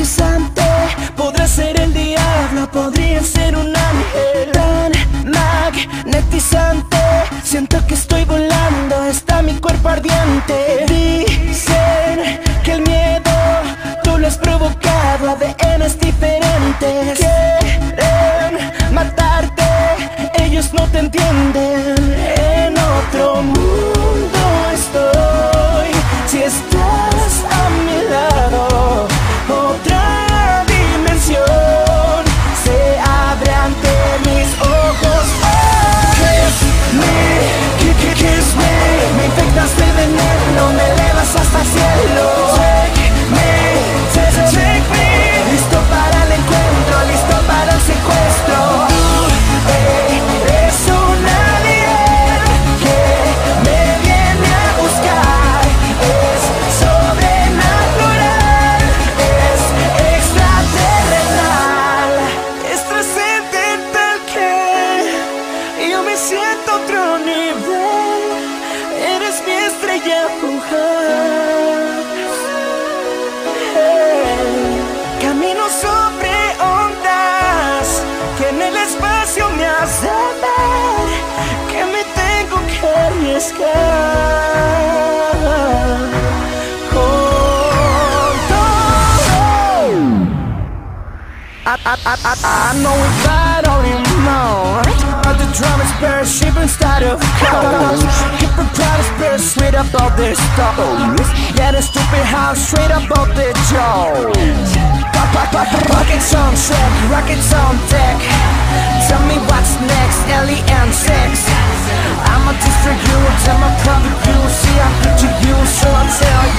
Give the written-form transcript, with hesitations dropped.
hipnotizante. Podrá ser el diablo, podría ser un ángel. Tan magnetizante, siento que estoy volando, está mi cuerpo ardiente. Dicen que el miedo tú lo has provocado, ADNs diferentes. Quieren matarte, ellos no te entienden. En otro mundo estoy, si estás a mi lado. Otra dimensión se abre ante mis ojos. Kiss me, me infectas de veneno, me elevas hasta el cielo. Take me, listo para el encuentro, listo para el secuestro. Eres un alien que me viene a buscar. Es sobrenatural, es extraterrenal, es trascendental que yo me siento a otro nivel. Eres mi estrella fugaz. Camino sobre ondas que en el espacio me hacen ver que me tengo que arriesgar. I know if I don't even know the drum is bare, shivering start of cold. Keep a proud spirit straight up out their stones. Yeah, the stupid house straight up out their jaw. Rockets on track, rockets on deck. Tell me what's next, alien sex. I'm a district you, tell my private view. See, I picture you, so I'll tell you.